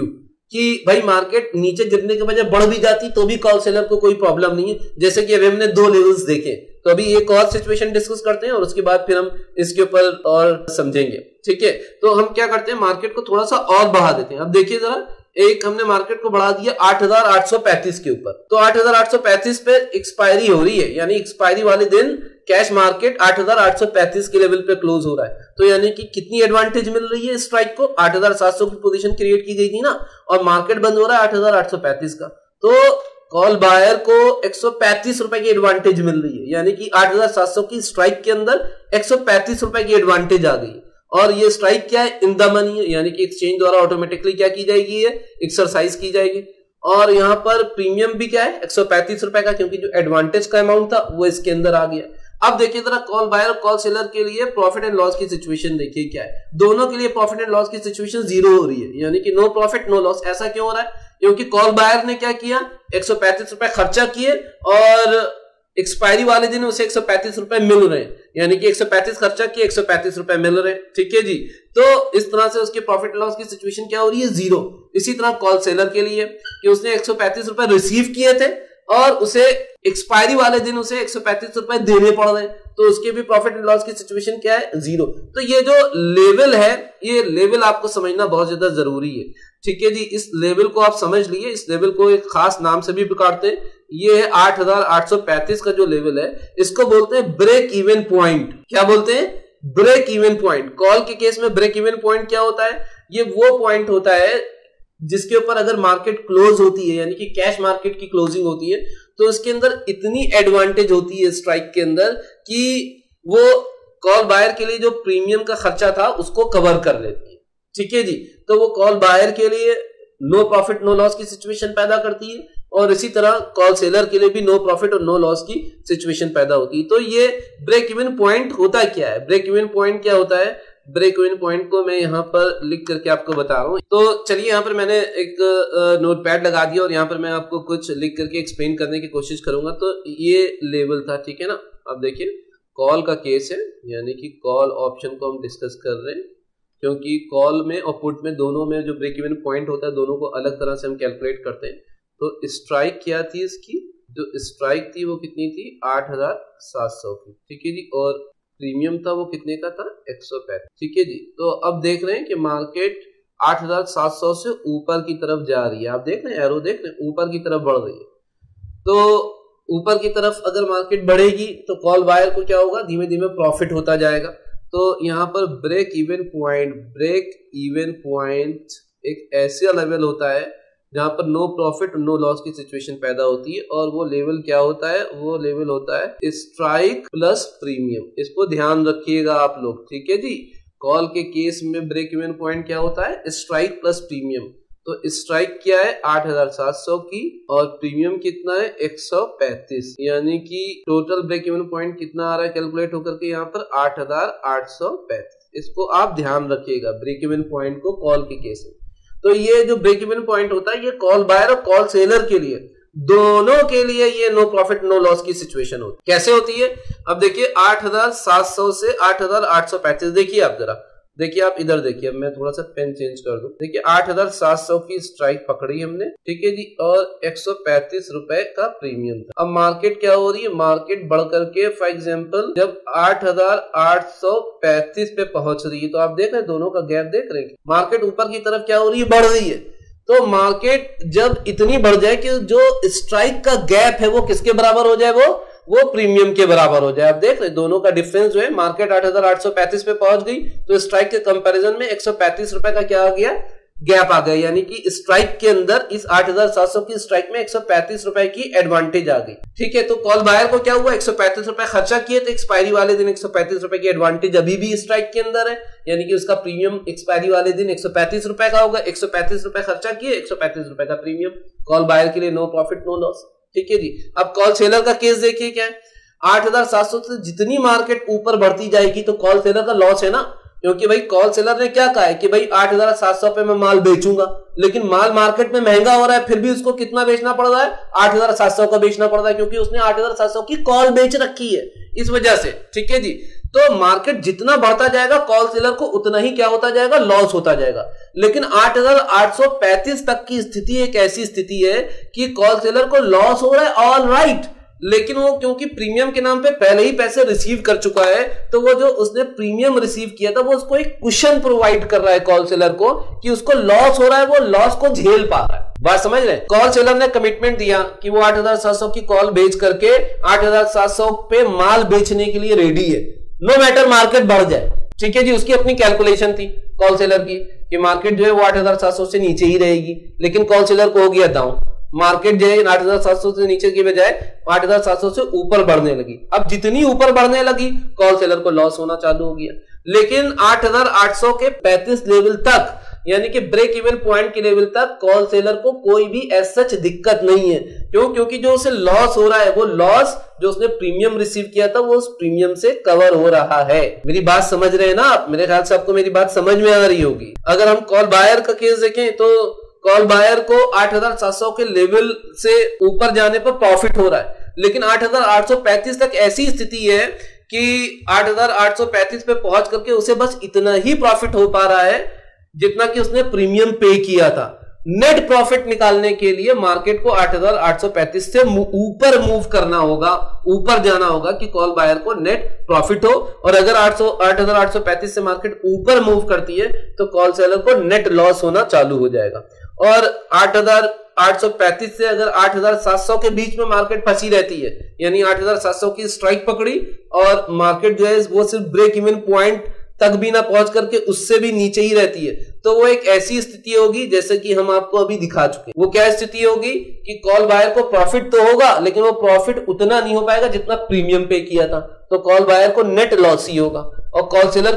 कि भाई मार्केट नीचे गिरने के बजाय बढ़ भी जाती तो भी कॉल सेलर को कोई प्रॉब्लम नहीं है। जैसे कि अभी हमने 2 लेवल्स देखे, तो अभी एक और सिचुएशन डिस्कस करते हैं और उसके बाद फिर हम इसके ऊपर और समझेंगे। ठीक है, तो हम क्या करते हैं, मार्केट को थोड़ा सा और बढ़ा देते हैं। अब देखिए जरा, एक हमने मार्केट को बढ़ा दिया 8835 के ऊपर, तो 8835 पे एक्सपायरी हो रही है, यानी एक्सपायरी वाले दिन कैश मार्केट 8835 के लेवल पे क्लोज हो रहा है। तो यानी कि कितनी एडवांटेज मिल रही है स्ट्राइक को, 8700 की पोजीशन क्रिएट की गई थी ना, और मार्केट बंद हो रहा है 8835 का, तो कॉल बायर को 135 रुपए की एडवांटेज मिल रही है, यानी कि 8700 की स्ट्राइक के अंदर 135 रुपए की एडवांटेज आ गई। और ये स्ट्राइक क्या है, इन द मनी है, यानी कि एक्सचेंज द्वारा ऑटोमेटिकली क्या की जाएगी, ये एक्सरसाइज की जाएगी। और यहाँ पर प्रीमियम भी क्या है, 135 रुपए का, क्योंकि जो एडवांटेज का अमाउंट था वो इसके अंदर आ गया। अब देखिए जरा, कॉल बायर और कॉल सेलर के लिए प्रॉफिट एंड लॉस की सिचुएशन देखिए क्या है। दोनों के लिए प्रॉफिट एंड लॉस की सिचुएशन 0 हो रही है, यानी कि नो प्रॉफिट नो लॉस। ऐसा क्यों हो रहा है, क्योंकि कॉल बायर ने क्या किया, 135 रुपए खर्चा किए और एक्सपायरी वाले दिन उसे 135 रुपए मिल रहे हैं, यानी कि 135 खर्चा किए, 135 रुपए मिल रहे हैं। ठीक है जी, तो इस तरह से उसके प्रॉफिट लॉस की सिचुएशन क्या हो रही है, 0। इसी तरह कॉल सेलर के लिए कि उसने 135 रुपए रिसीव किए थे और उसे एक्सपायरी वाले दिन उसे 135 रुपए देने पड़ रहे हैं, तो उसके भी प्रॉफिट एंड लॉस की सिचुएशन क्या है, 0। तो ये जो लेवल है, ये लेवल आपको समझना बहुत ज्यादा जरूरी है। ठीक है जी, इस लेवल को आप समझ लिए, इस लेवल को एक खास नाम से भी पुकारते हैं, ये है 8835 का जो लेवल है, इसको बोलते हैं ब्रेक इवन पॉइंट। क्या बोलते हैं, ब्रेक इवन पॉइंट। कॉल के केस में ब्रेक इवन पॉइंट क्या होता है, ये वो पॉइंट होता है जिसके ऊपर अगर मार्केट क्लोज होती है, यानी कि कैश मार्केट की क्लोजिंग होती है, तो उसके अंदर इतनी एडवांटेज होती है स्ट्राइक के अंदर कि वो कॉल बायर के लिए जो प्रीमियम का खर्चा था उसको कवर कर लेती है। ठीक है जी, तो वो कॉल बायर के लिए नो प्रॉफिट नो लॉस की सिचुएशन पैदा करती है, और इसी तरह कॉल सेलर के लिए भी नो प्रॉफिट और नो लॉस की सिचुएशन पैदा होती है। तो ये ब्रेक इवन पॉइंट होता क्या है, ब्रेक इवन पॉइंट क्या होता है, ब्रेक इवन पॉइंट को मैं यहाँ पर लिख करके आपको बता रहा हूँ। तो चलिए, यहाँ पर मैंने एक नोटपैड लगा दिया और यहाँ पर मैं आपको कुछ लिख करके एक्सप्लेन करने की कोशिश करूंगा। तो ये लेवल था, ठीक है ना। अब देखिए, कॉल का केस है, यानी कि कॉल ऑप्शन को हम डिस्कस कर रहे हैं, क्योंकि कॉल में और पुट में दोनों में जो ब्रेक इवन पॉइंट होता है, दोनों को अलग तरह से हम कैलकुलेट करते हैं। तो स्ट्राइक क्या थी इसकी, जो स्ट्राइक थी वो कितनी थी, 8700 की। ठीक है जी, और प्रीमियम था वो कितने का था, 135। ठीक है जी, तो अब देख रहे हैं कि मार्केट 8700 से ऊपर की तरफ जा रही है। आप देख रहे हैं, एरो देख रहे हैं, ऊपर की तरफ बढ़ रही है। तो ऊपर की तरफ अगर मार्केट बढ़ेगी तो कॉल बायर को क्या होगा, धीमे धीमे प्रॉफिट होता जाएगा। तो यहाँ पर ब्रेक इवन पॉइंट एक ऐसा लेवल होता है जहां पर नो प्रॉफिट नो लॉस की सिचुएशन पैदा होती है, और वो लेवल क्या होता है, वो लेवल होता है स्ट्राइक प्लस प्रीमियम। इसको ध्यान रखिएगा आप लोग। ठीक है जी, कॉल के केस में ब्रेक इवन पॉइंट क्या होता है, स्ट्राइक प्लस प्रीमियम। तो स्ट्राइक क्या है, 8700 की, और प्रीमियम कितना है, 135, यानी कि टोटल ब्रेक इवन पॉइंट कितना आ रहा है कैलकुलेट होकर के यहाँ पर 8835। इसको आप ध्यान रखिएगा, ब्रेक इवन पॉइंट को कॉल के केस में। तो ये जो ब्रेक इवन पॉइंट होता है, ये कॉल बायर और कॉल सेलर के लिए, दोनों के लिए ये नो प्रॉफिट नो लॉस की सिचुएशन होती है। कैसे होती है, अब देखिए 8700 से 8835। देखिए आप जरा, देखिए आप इधर देखिए, अब मैं थोड़ा सा पेन चेंज कर दूं। देखिए 8700 की स्ट्राइक पकड़ी हमने, ठीक है जी, और 135 रुपए का प्रीमियम था। अब मार्केट क्या हो रही है, मार्केट बढ़ करके फॉर एग्जांपल जब 8835 पे पहुंच रही है, तो आप देख रहे हैं दोनों का गैप देख रहे हैं, मार्केट ऊपर की तरफ क्या हो रही है, बढ़ रही है। तो मार्केट जब इतनी बढ़ जाए कि जो स्ट्राइक का गैप है वो किसके बराबर हो जाए, वो प्रीमियम के बराबर हो जाए। आप देख रहे दोनों का डिफरेंस जो है, मार्केट 8835 पे पहुंच गई तो स्ट्राइक के कंपैरिजन में 135 रुपए का क्या आ गया, गैप आ गया, यानी कि स्ट्राइक के अंदर इस 8700 की स्ट्राइक में 135 रुपए की एडवांटेज आ गई। ठीक है, तो कॉल बायर को क्या हुआ, 135 रुपए खर्चा किए, तो एक्सपायरी वाले दिन 135 रुपए की एडवांटेज अभी भी स्ट्राइक के अंदर है, यानी कि उसका प्रीमियम एक्सपायरी वाले दिन 135 रुपए का होगा। 135 रुपए खर्चा किए, 135 रुपए का प्रीमियम, कॉल बायर के लिए नो प्रॉफिट नो लॉस। ठीक है जी, अब कॉल सेलर का केस देखिए क्या है, 8700 से जितनी मार्केट ऊपर बढ़ती जाएगी तो कॉल सेलर का लॉस है ना, क्योंकि भाई कॉल सेलर ने क्या कहा है कि भाई 8700 पे मैं माल बेचूंगा, लेकिन माल मार्केट में महंगा हो रहा है, फिर भी उसको कितना बेचना पड़ रहा है, 8700 का बेचना पड़ रहा है, क्योंकि उसने 8700 की कॉल बेच रखी है, इस वजह से। ठीक है जी, तो मार्केट जितना बढ़ता जाएगा कॉल सेलर को उतना ही क्या होता जाएगा, लॉस होता जाएगा। लेकिन 8,835 तक की स्थिति एक ऐसी स्थिति है कि कॉल सेलर को लॉस हो रहा है, ऑल राइट, लेकिन वो क्योंकि प्रीमियम के नाम पे पहले ही पैसे रिसीव कर चुका है, तो वो जो उसने प्रीमियम रिसीव किया था वो उसको एक कुशन प्रोवाइड कर रहा है कॉल सेलर को कि उसको लॉस हो रहा है, वो लॉस को झेल पा रहा है। बात समझ रहे हैं? कॉल सेलर ने कमिटमेंट दिया कि वो 8,700 की कॉल बेच करके 8,700 पे माल बेचने के लिए रेडी है, नो मैटर मार्केट बढ़ जाए। ठीक है जी, उसकी अपनी कैलकुलेशन थी कॉल सेलर की कि मार्केट जो है वो 8,700 से नीचे ही रहेगी, लेकिन कॉल सेलर को हो गया डाउन, मार्केट जो है 8,700 से नीचे की बजाय 8,700 से ऊपर बढ़ने लगी। अब जितनी ऊपर बढ़ने लगी कॉल सेलर को लॉस होना चालू हो गया। लेकिन 8,800 के 35 लेवल तक, यानी कि ब्रेक इवन पॉइंट के लेवल तक कॉल सेलर को कोई भी ऐसा दिक्कत नहीं है। क्यों? क्योंकि जो उसे लॉस हो रहा है वो लॉस जो उसने प्रीमियम रिसीव किया था वो उस प्रीमियम से कवर हो रहा है। मेरी बात समझ रहे हैं ना आप? मेरे ख्याल से आपको मेरी बात समझ में आ रही होगी। अगर हम कॉल बायर का केस देखें तो कॉल बायर को 8,700 के लेवल से ऊपर जाने पर प्रॉफिट हो रहा है, लेकिन 8,835 तक ऐसी स्थिति है कि 8,835 पे पहुंच करके उसे बस इतना ही प्रॉफिट हो पा रहा है जितना कि उसने प्रीमियम पे किया था। नेट प्रॉफिट निकालने के लिए मार्केट को 8,835 से ऊपर मूव करना होगा, ऊपर जाना होगा कि कॉल बायर को नेट प्रॉफिट हो। और अगर 8,835 से मार्केट ऊपर मूव करती है तो कॉल सेलर को नेट लॉस होना चालू हो जाएगा। और 8,835 से अगर 8,700 के बीच में मार्केट फंसी रहती है, यानी 8,700 की स्ट्राइक पकड़ी और मार्केट जो है वो सिर्फ ब्रेक इवन पॉइंट तक भी ना पहुंच करके उससे भी नीचे ही रहती है, तो वो एक ऐसी स्थिति होगी जैसे कि हम आपको अभी दिखा चुके। वो क्या स्थिति होगी कि कॉल बायर को प्रॉफिट तो होगा, लेकिन वो प्रॉफिट उतना नहीं हो पाएगा जितना प्रीमियम पे किया था, तो कॉल बायर को नेट लॉस ही होगा। और कॉल सेलर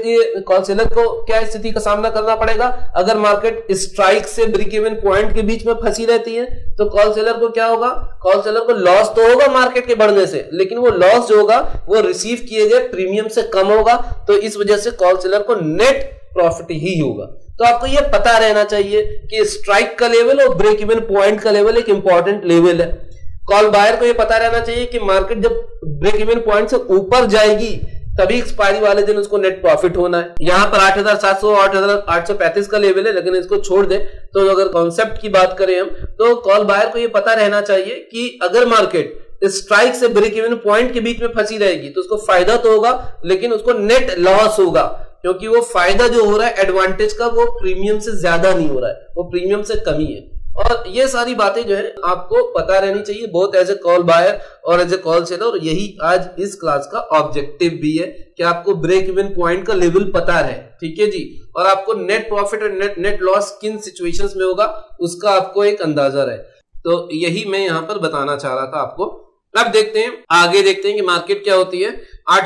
को क्या स्थिति का सामना करना पड़ेगा? अगर मार्केट स्ट्राइक से ब्रेक इवन पॉइंट के बीच में फंसी रहती है तो कॉल सेलर को क्या होगा? कॉल सेलर को लॉस तो होगा मार्केट के बढ़ने से, लेकिन वो लॉस जो होगा वो रिसीव किए गए प्रीमियम से कम होगा, तो इस वजह से कॉल सेलर को नेट प्रॉफिट ही होगा। तो आपको यह पता रहना चाहिए कि स्ट्राइक का लेवल और ब्रेक इवन पॉइंट का लेवल एक इंपॉर्टेंट लेवल है। कॉल बायर को यह पता रहना चाहिए कि मार्केट जब ब्रेक इवन पॉइंट से ऊपर जाएगी तभी एक्सपायरी वाले दिन उसको नेट प्रॉफिट होना है। यहां पर 8,700 8,835 का लेवल है, लेकिन इसको छोड़ दे तो अगर कॉन्सेप्ट की बात करें हम, तो कॉल बायर को यह पता रहना चाहिए कि अगर मार्केट स्ट्राइक से ब्रेक इवन पॉइंट के बीच में फंसी रहेगी तो उसको फायदा तो होगा, लेकिन उसको नेट लॉस होगा, क्योंकि वो फायदा जो हो रहा है एडवांटेज का वो प्रीमियम से ज्यादा नहीं हो रहा है, वो प्रीमियम से कमी है। और ये सारी बातें जो है आपको पता रहनी चाहिए बहुत एज ए कॉल बायर और एज ए कॉल सेलर, और यही आज इस क्लास का ऑब्जेक्टिव भी है कि आपको ब्रेक इवन पॉइंट का लेवल पता रहे। ठीक है जी, और आपको नेट प्रॉफिट और नेट लॉस किन सिचुएशंस में होगा उसका आपको एक अंदाजा रहे। तो यही मैं यहाँ पर बताना चाह रहा था आपको। अब देखते हैं, आगे देखते हैं कि मार्केट क्या होती है।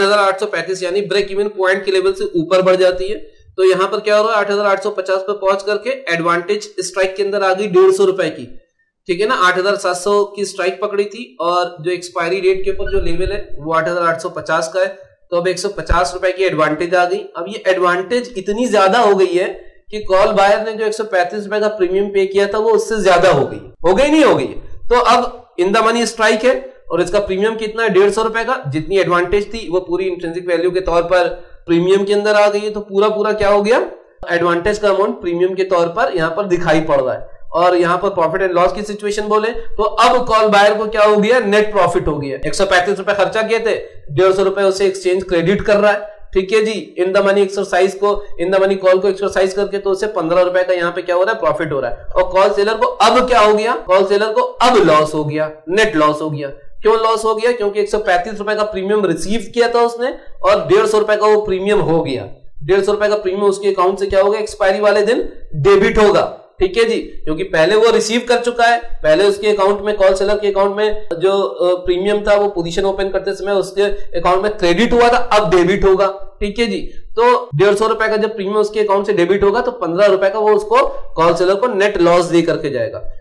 8,835 यानी ब्रेक इवन पॉइंट के लेवल से ऊपर बढ़ जाती है, तो यहां पर क्या हो रहा है? 8,850 पे पहुंच करके एडवांटेज स्ट्राइक के अंदर आ गई 150 रुपए की। ठीक है ना, 8,700 की स्ट्राइक पकड़ी थी और जो एक्सपायरी डेट के ऊपर जो लेवल है वो 8,850 का है, तो अब 150 रुपए की एडवांटेज आ गई। अब ये एडवांटेज इतनी ज्यादा हो गई है कि कॉल बायर ने जो 135 रुपए का प्रीमियम पे किया था वो उससे ज्यादा हो गई नहीं हो गई। तो अब इन द मनी स्ट्राइक है और इसका प्रीमियम कितना है? 150 रुपए का। जितनी एडवांटेज थी वो पूरी इंट्रिंसिक वैल्यू के तौर पर प्रीमियम के अंदर आ गई है, तो पूरा क्या हो गया? एडवांटेज का अमाउंट प्रीमियम के तौर पर यहां पर दिखाई पड़ रहा है। और यहां पर प्रॉफिट एंड लॉस की सिचुएशन बोले तो अब कॉल बायर को क्या हो गया? नेट प्रॉफिट हो गया। 135 रुपए खर्चा किए थे, 150 रुपए उसे एक्सचेंज क्रेडिट कर रहा है। ठीक है जी, इन द मनी एक्सरसाइज को, इन द मनी कॉल को एक्सरसाइज करके तो उसे 15 रुपए का यहाँ पे क्या हो रहा है? प्रॉफिट हो रहा है। और कॉल सेलर को अब क्या हो गया? कॉल सेलर को अब लॉस हो गया, नेट लॉस हो गया। क्यों लॉस हो गया? क्योंकि 135 रुपए का प्रीमियम रिसीव किया था उसने और 150 रुपए का वो प्रीमियम हो गया। 150 रुपए का प्रीमियम उसके अकाउंट से क्या होगा? एक्सपायरी वाले दिन डेबिट होगा। ठीक है जी, क्योंकि पहले वो रिसीव कर चुका है, पहले उसके अकाउंट में, कॉल सेलर के अकाउंट में जो प्रीमियम था वो पोजीशन ओपन करते समय उसके अकाउंट में क्रेडिट हुआ था, अब डेबिट होगा। ठीक है जी, तो 150 रुपए का जब प्रीमियम उसके अकाउंट से डेबिट होगा तो 15 रुपए का वो उसको कॉल सेलर को नेट लॉस दे करके जाएगा।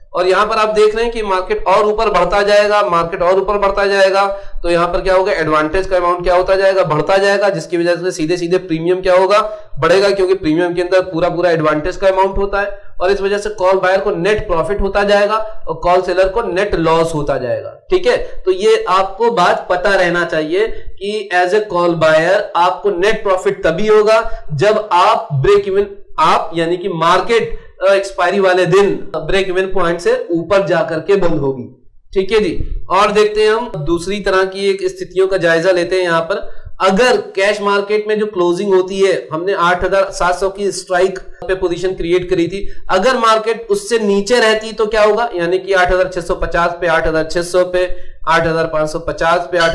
और यहाँ पर आप देख रहे हैं कि मार्केट और ऊपर बढ़ता जाएगा, मार्केट और ऊपर बढ़ता जाएगा, तो यहाँ पर क्या होगा, एडवांटेज का अमाउंट क्या होता जाएगा, बढ़ता जाएगा, जिसकी वजह से सीधे सीधे प्रीमियम क्या होगा, बढ़ेगा, क्योंकि प्रीमियम के अंदर पूरा पूरा एडवांटेज का अमाउंट होता है, और इस वजह से कॉल बायर को नेट प्रॉफिट होता जाएगा और कॉल सेलर को नेट लॉस होता जाएगा। ठीक है, तो ये आपको बात पता रहना चाहिए कि एज ए कॉल बायर आपको नेट प्रॉफिट तभी होगा जब आप ब्रेक इवन, आप यानी कि मार्केट एक्सपायरी वाले दिन ब्रेक इवन पॉइंट से ऊपर जाकर के बंद होगी। ठीक है जी, और देखते हैं हम दूसरी तरह की एक स्थितियों का जायजा लेते हैं। यहाँ पर अगर कैश मार्केट में जो क्लोजिंग होती है, हमने 8700 की स्ट्राइक पे पोजीशन क्रिएट करी थी, अगर मार्केट उससे नीचे रहती तो क्या होगा, यानी कि 8650 पे, 8600 पे, 8550 पे,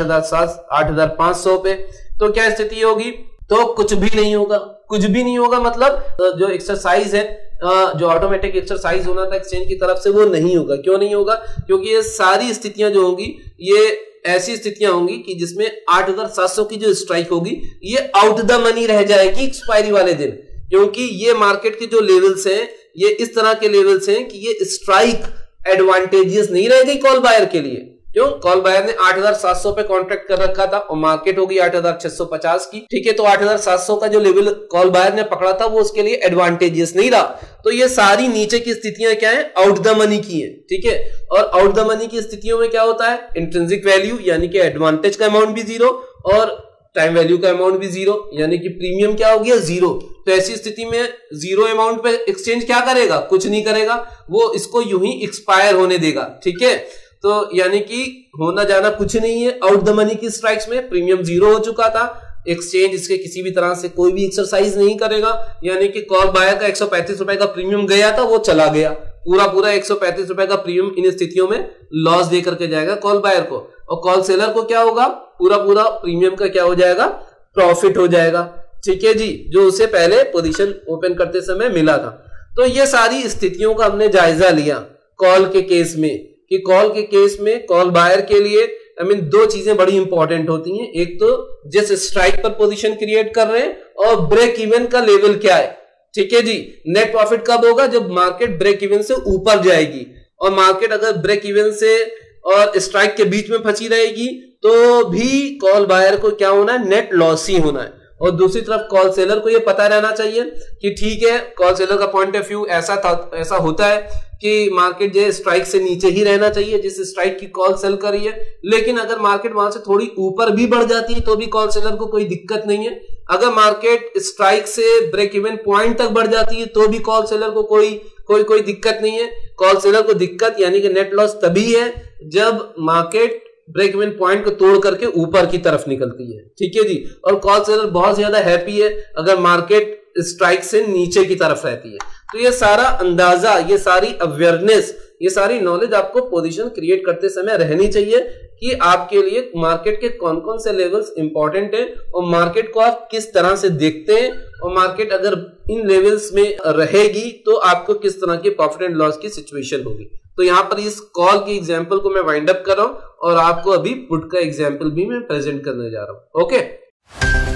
8500 पे, तो क्या स्थिति होगी, तो कुछ भी नहीं होगा। कुछ भी नहीं होगा मतलब जो एक्सरसाइज है, जो ऑटोमेटिक एक्सरसाइज होना था एक्सचेंज की तरफ से, वो नहीं होगा। क्यों नहीं होगा, क्योंकि ये सारी स्थितियां जो होंगी ये ऐसी स्थितियां होंगी कि जिसमें 8700 की जो स्ट्राइक होगी ये आउट द मनी रह जाएगी एक्सपायरी वाले दिन, क्योंकि ये मार्केट के जो लेवल्स हैं ये इस तरह के लेवल्स हैं कि ये स्ट्राइक एडवांटेजियस नहीं रह गई कॉल बायर के लिए। क्यों, कॉल बायर ने 8700 पे कॉन्ट्रैक्ट कर रखा था और मार्केट होगी 8650 की। ठीक है, तो 8700 का जो लेवल कॉल बायर ने पकड़ा था वो उसके लिए एडवांटेजियस नहीं रहा। तो ये सारी नीचे की स्थितियां क्या है, आउट द मनी की है। ठीक है, और आउट द मनी की स्थितियों में क्या होता है, इंट्रिंसिक वैल्यू यानी कि एडवांटेज का अमाउंट भी जीरो और टाइम वैल्यू का अमाउंट भी जीरो, यानी कि प्रीमियम क्या हो गया, जीरो। तो ऐसी स्थिति में जीरो अमाउंट पे एक्सचेंज क्या करेगा, कुछ नहीं करेगा, वो इसको यूं ही एक्सपायर होने देगा। ठीक है, तो यानी कि होना जाना कुछ नहीं है। आउट द मनी की स्ट्राइक्स में प्रीमियम जीरो हो चुका था, एक्सचेंज इसके किसी भी तरह से कोई भी एक्सरसाइज नहीं करेगा, यानी कि कॉल बायर का 135 रुपए का प्रीमियम गया था वो चला गया, पूरा पूरा 135 रुपए का प्रीमियम इन स्थितियों में लॉस दे करके जाएगा कॉल बायर को, और कॉल सेलर को क्या होगा, पूरा पूरा प्रीमियम का क्या हो जाएगा, प्रॉफिट हो जाएगा। ठीक है जी, जो उसे पहले पोजीशन ओपन करते समय मिला था। तो ये सारी स्थितियों का हमने जायजा लिया कॉल के केस में, कि कॉल के केस में कॉल बायर के लिए दो चीजें बड़ी इंपॉर्टेंट होती हैं। एक तो जिस स्ट्राइक पर पोजीशन क्रिएट कर रहे हैं और ब्रेक इवन का लेवल क्या है। ठीक है जी, नेट प्रॉफिट कब होगा, जब मार्केट ब्रेक इवन से ऊपर जाएगी, और मार्केट अगर ब्रेक इवन से और स्ट्राइक के बीच में फंसी रहेगी तो भी कॉल बायर को क्या होना है, नेट लॉस ही होना है। और दूसरी तरफ कॉल सेलर को यह पता रहना चाहिए कि ठीक है, कॉल सेलर का पॉइंट ऑफ व्यू ऐसा होता है कि मार्केट जो स्ट्राइक से नीचे ही रहना चाहिए जिस स्ट्राइक की कॉल सेल करी है, लेकिन अगर मार्केट वहां से थोड़ी ऊपर भी बढ़ जाती है तो भी कॉल सेलर को कोई दिक्कत नहीं है। अगर मार्केट स्ट्राइक से ब्रेक इवन पॉइंट तक बढ़ जाती है तो भी कॉल सेलर को कोई दिक्कत नहीं है। कॉल सेलर को दिक्कत यानी कि नेट लॉस तभी है जब मार्केट ब्रेक इवन पॉइंट को तोड़ करके ऊपर की तरफ निकलती है। ठीक है जी, और कॉल सेलर बहुत ज्यादा हैप्पी है अगर मार्केट स्ट्राइक से नीचे की तरफ रहती है। तो ये सारा अंदाजा, ये सारी अवेयरनेस, ये सारी नॉलेज आपको पोजीशन क्रिएट करते समय रहनी चाहिए कि आपके लिए मार्केट के कौन कौन से लेवल्स इंपॉर्टेंट हैं और मार्केट को आप किस तरह से देखते हैं, और मार्केट अगर इन लेवल्स में रहेगी तो आपको किस तरह की प्रॉफिट एंड लॉस की सिचुएशन होगी। तो यहाँ पर इस कॉल की एग्जांपल को मैं वाइंड अप कर रहा हूं और आपको अभी पुट का एग्जांपल भी मैं प्रेजेंट करने जा रहा हूं। ओके।